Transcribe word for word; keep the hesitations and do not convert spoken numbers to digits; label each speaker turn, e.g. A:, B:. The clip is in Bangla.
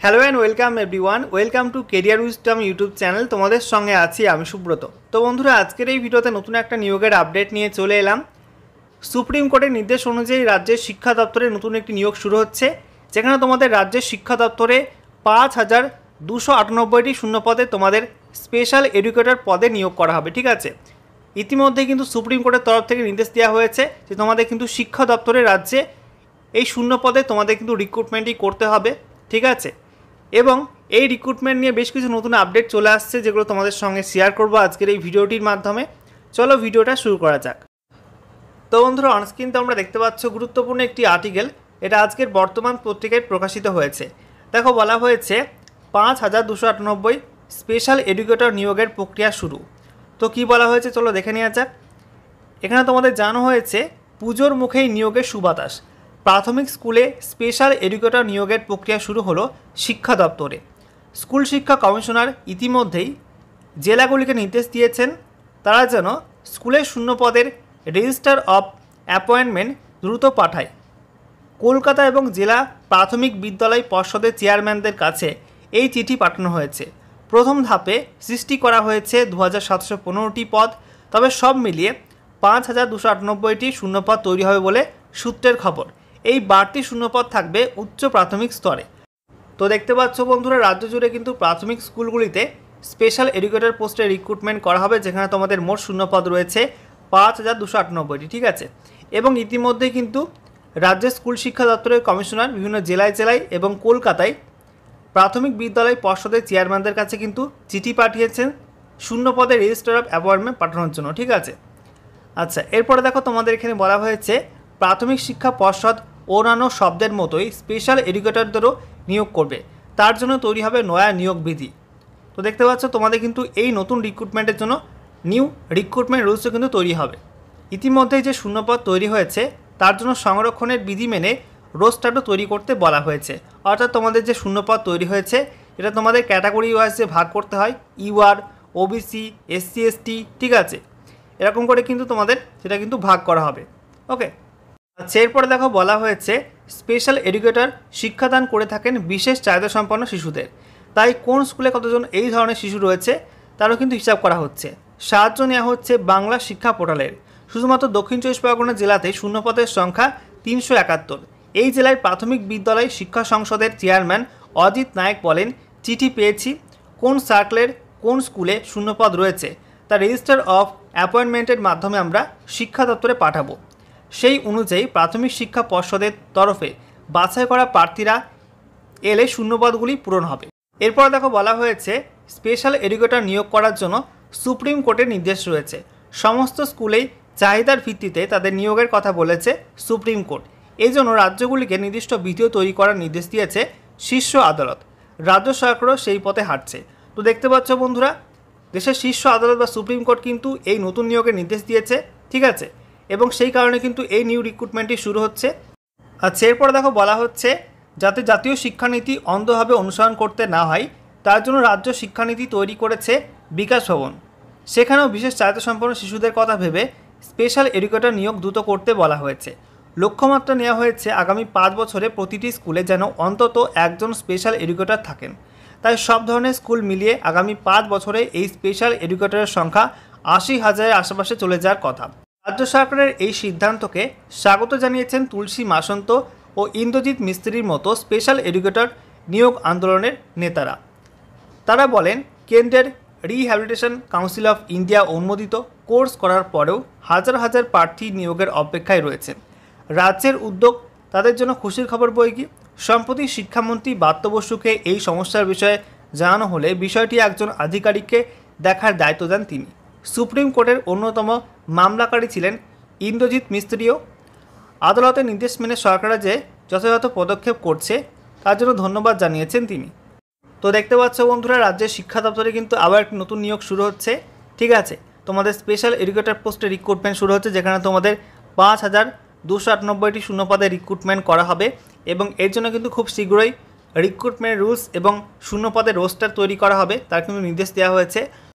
A: Hello and welcome everyone, welcome to career wisdom YouTube channel. তোমাদের সঙ্গে আছি আমি সুব্রত। তো বন্ধুরা, আজকের এই ভিডিওতে নতুন একটা নিয়োগের আপডেট নিয়ে চলে এলাম। সুপ্রিম কোর্টের নির্দেশ অনুযায়ী রাজ্যের শিক্ষা দপ্তরে নতুন একটি নিয়োগ শুরু হচ্ছে, যেখানে তোমাদের রাজ্যের শিক্ষা দপ্তরে পাঁচ হাজার দুশো আটানব্বইটি শূন্য পদে তোমাদের স্পেশাল এডুকেটর পদে নিয়োগ করা হবে। ঠিক আছে, ইতিমধ্যে কিন্তু সুপ্রিম কোর্টের তরফ থেকে নির্দেশ দেওয়া হয়েছে যে তোমাদের কিন্তু শিক্ষা দপ্তরের রাজ্যে এই শূন্য পদে তোমাদের কিন্তু রিক্রুটমেন্টই করতে হবে। ঠিক আছে, এবং এই রিক্রুটমেন্ট নিয়ে বেশ কিছু নতুন আপডেট চলে আসছে, যেগুলো তোমাদের সঙ্গে শেয়ার করব আজকের এই ভিডিওটির মাধ্যমে। চলো ভিডিওটা শুরু করা যাক। তো বন্ধুরা, অনস্ক্রিন তো আমরা দেখতে পাচ্ছ গুরুত্বপূর্ণ একটি আর্টিকেল, এটা আজকের বর্তমান পত্রিকায় প্রকাশিত হয়েছে। দেখো, বলা হয়েছে পাঁচ হাজার দুশো আটানব্বই স্পেশাল এডুকেটর নিয়োগের প্রক্রিয়া শুরু। তো কি বলা হয়েছে চলো দেখে নেওয়া যাক। এখানে তোমাদের জানানো হয়েছে পুজোর মুখেই নিয়োগের সুবাতাস। প্রাথমিক স্কুলে স্পেশাল এডুকেটর নিয়োগের প্রক্রিয়া শুরু হলো শিক্ষা দপ্তরে। স্কুল শিক্ষা কমিশনার ইতিমধ্যেই জেলাগুলিকে নির্দেশ দিয়েছেন তারা যেন স্কুলের শূন্য পদের রেজিস্টার অফ অ্যাপয়েন্টমেন্ট দ্রুত পাঠায়। কলকাতা এবং জেলা প্রাথমিক বিদ্যালয় পর্ষদের চেয়ারম্যানদের কাছে এই চিঠি পাঠানো হয়েছে। প্রথম ধাপে সৃষ্টি করা হয়েছে দু হাজার সাতশো পনেরোটি পদ, তবে সব মিলিয়ে পাঁচ হাজার দুশো আটানব্বইটি শূন্যপদ তৈরি হবে বলে সূত্রের খবর। এই বাড়তি শূন্যপদ থাকবে উচ্চ প্রাথমিক স্তরে। তো দেখতে পাচ্ছ বন্ধুরা, রাজ্য জুড়ে কিন্তু প্রাথমিক স্কুলগুলিতে স্পেশাল এডুকেটর পোস্টে রিক্রুটমেন্ট করা হবে, যেখানে তোমাদের মোট শূন্যপদ রয়েছে পাঁচ হাজার দুশো আটানব্বইটি। ঠিক আছে, এবং ইতিমধ্যে কিন্তু রাজ্যের স্কুল শিক্ষা দপ্তরের কমিশনার বিভিন্ন জেলায় জেলায় এবং কলকাতায় প্রাথমিক বিদ্যালয় পর্ষদের চেয়ারম্যানদের কাছে কিন্তু চিঠি পাঠিয়েছেন শূন্য পদে রেজিস্টার অফ অ্যাপয়েন্টমেন্ট পাঠানোর জন্য। ঠিক আছে, আচ্ছা, এরপরে দেখো তোমাদের এখানে বলা হয়েছে প্রাথমিক শিক্ষা পর্ষদ অন্যান্য শব্দের মতোই স্পেশাল এডুকেটরদেরও নিয়োগ করবে, তার জন্য তৈরি হবে নয়া নিয়োগ বিধি। তো দেখতে পাচ্ছ তোমাদের কিন্তু এই নতুন রিক্রুটমেন্টের জন্য নিউ রিক্রুটমেন্ট রুলসও কিন্তু তৈরি হবে। ইতিমধ্যেই যে শূন্যপদ তৈরি হয়েছে তার জন্য সংরক্ষণের বিধি মেনে রোস্টারও তৈরি করতে বলা হয়েছে। অর্থাৎ তোমাদের যে শূন্যপদ তৈরি হয়েছে এটা তোমাদের ক্যাটাগরি ওয়াইজে ভাগ করতে হয়, ইউআর, ওবিসি, এসসি, এসটি। ঠিক আছে, এরকম করে কিন্তু তোমাদের সেটা কিন্তু ভাগ করা হবে। ওকে, আচ্ছা, এরপরে দেখো বলা হয়েছে স্পেশাল এডুকেটর শিক্ষাদান করে থাকেন বিশেষ চাহিদা সম্পন্ন শিশুদের। তাই কোন স্কুলে কতজন এই ধরনের শিশু রয়েছে তারও কিন্তু হিসাব করা হচ্ছে। সাহায্য নেওয়া হচ্ছে বাংলা শিক্ষা পোর্টালের। শুধুমাত্র দক্ষিণ চব্বিশ পরগনা জেলাতে শূন্যপদের সংখ্যা তিনশো একাত্তর। এই জেলায় প্রাথমিক বিদ্যালয় শিক্ষা সংসদের চেয়ারম্যান অজিত নায়েক বলেন, চিঠি পেয়েছি, কোন সার্কেলের কোন স্কুলে শূন্যপদ রয়েছে তা রেজিস্টার অফ অ্যাপয়েন্টমেন্টের মাধ্যমে আমরা শিক্ষা দপ্তরে পাঠাবো। সেই অনুযায়ী প্রাথমিক শিক্ষা পর্ষদের তরফে বাছাই করা প্রার্থীরা এলে শূন্যপদগুলি পূরণ হবে। এরপর দেখো বলা হয়েছে স্পেশাল এডুকেটর নিয়োগ করার জন্য সুপ্রিম কোর্টের নির্দেশ রয়েছে। সমস্ত স্কুলেই চাহিদার ভিত্তিতে তাদের নিয়োগের কথা বলেছে সুপ্রিম কোর্ট। এই জন্য রাজ্যগুলিকে নির্দিষ্ট বিধিও তৈরি করার নির্দেশ দিয়েছে শীর্ষ আদালত। রাজ্য সরকারও সেই পথে হাঁটছে। তো দেখতে পাচ্ছ বন্ধুরা, দেশের শীর্ষ আদালত বা সুপ্রিম কোর্ট কিন্তু এই নতুন নিয়োগের নির্দেশ দিয়েছে। ঠিক আছে, এবং সেই কারণে কিন্তু এই নিউ রিক্রুটমেন্টটি শুরু হচ্ছে। আচ্ছা, এরপর দেখো বলা হচ্ছে যাতে জাতীয় শিক্ষানীতি অন্ধভাবে অনুসরণ করতে না হয় তার জন্য রাজ্য শিক্ষানীতি তৈরি করেছে বিকাশ ভবন। সেখানেও বিশেষ চাহিদা সম্পন্ন শিশুদের কথা ভেবে স্পেশাল এডুকেটর নিয়োগ দ্রুত করতে বলা হয়েছে। লক্ষ্যমাত্রা নেওয়া হয়েছে আগামী পাঁচ বছরে প্রতিটি স্কুলে যেন অন্তত একজন স্পেশাল এডুকেটর থাকেন। তাই সব ধরনের স্কুল মিলিয়ে আগামী পাঁচ বছরে এই স্পেশাল এডুকেটরের সংখ্যা আশি হাজারের আশেপাশে চলে যাওয়ার কথা। রাজ্য সরকারের এই সিদ্ধান্তকে স্বাগত জানিয়েছেন তুলসী মাসন্ত ও ইন্দ্রজিৎ মিস্ত্রির মতো স্পেশাল এডুকেটর নিয়োগ আন্দোলনের নেতারা। তারা বলেন, কেন্দ্রের রিহ্যাবিলিটেশন কাউন্সিল অফ ইন্ডিয়া অনুমোদিত কোর্স করার পরেও হাজার হাজার প্রার্থী নিয়োগের অপেক্ষায় রয়েছেন। রাজ্যের উদ্যোগ তাদের জন্য খুশির খবর বই কি। সম্প্রতি শিক্ষামন্ত্রী ব্রাত্য বসুকে এই সমস্যার বিষয়ে জানানো হলে বিষয়টি একজন আধিকারিককে দেখার দায়িত্ব দেন তিনি। সুপ্রিম কোর্টের অন্যতম মামলাকারী ছিলেন ইন্দ্রজিৎ মিস্ত্রিও। আদালতের নির্দেশ মেনে সরকার যে যথাযথ পদক্ষেপ করছে তার জন্য ধন্যবাদ জানিয়েছেন তিনি। তো দেখতে পাচ্ছ বন্ধুরা, রাজ্যের শিক্ষা দপ্তরে কিন্তু আবার একটি নতুন নিয়োগ শুরু হচ্ছে। ঠিক আছে, তোমাদের স্পেশাল এডুকেটর পোস্টে রিক্রুটমেন্ট শুরু হচ্ছে, যেখানে তোমাদের পাঁচ হাজার দুশো আটানব্বইটি শূন্যপদে রিক্রুটমেন্ট করা হবে এবং এর জন্য কিন্তু খুব শীঘ্রই রিক্রুটমেন্ট রুলস এবং শূন্যপদের রোস্টার তৈরি করা হবে, তার কিন্তু নির্দেশ দেওয়া হয়েছে।